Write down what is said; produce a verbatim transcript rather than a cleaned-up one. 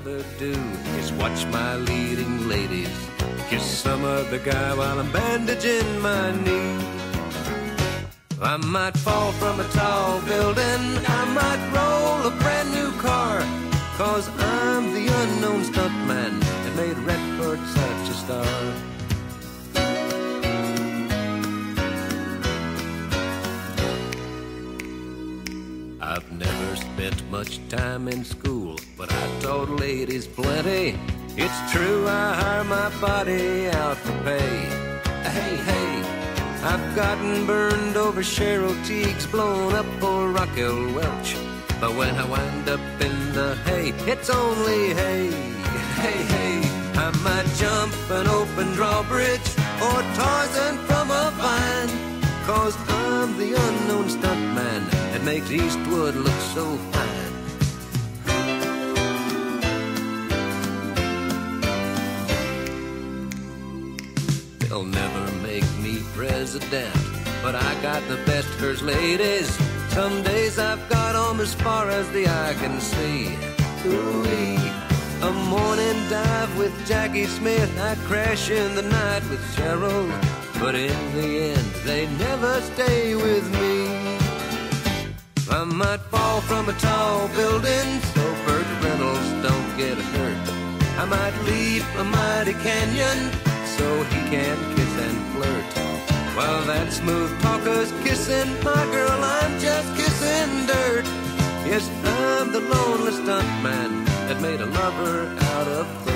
never do is watch my leading ladies kiss some other guy while I'm bandaging my knee. I might fall from a tall building, I might roll a brand new car, 'cause I'm the unknown stuntman that made Redford such a star. I've never spent much time in school, but I taught ladies plenty. It's true, I hire my body out for pay. Hey, hey, I've gotten burned over Cheryl Teagues, blown up for Raquel Welch. But when I wind up in the hay, it's only hay. Hey, hey, I might jump an open drawbridge or Tarzan from a vine, 'cause I'm the unknown stuntman that makes Eastwood look so fine. They'll never make me president, but I got the best first ladies. Some days I've got 'em as far as the eye can see. Ooh-wee. A morning dive with Jackie Smith, I crash in the night with Cheryl, but in the end they never stay with me. I might fall from a tall building so Burt Reynolds don't get hurt. I might leap a mighty canyon so he can kiss and flirt. While that smooth talker's kissing my girl, I'm just kissing dirt. Yes, I'm the lonely stuntman that made a lover out of her.